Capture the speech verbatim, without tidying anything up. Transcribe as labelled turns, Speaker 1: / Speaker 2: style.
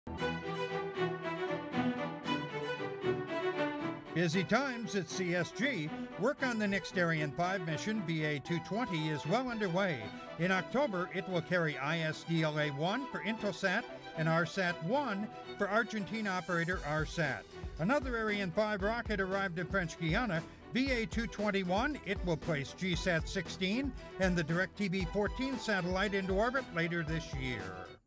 Speaker 1: Busy times at C S G. Work on the next Ariane five mission, V A two twenty, is well underway. In October, it will carry I S D L A one for Intelsat and R SAT one for Argentine operator R SAT. Another Ariane five rocket arrived in French Guiana, V A two twenty-one. It will place G SAT sixteen and the DirecTV fourteen satellite into orbit later this year.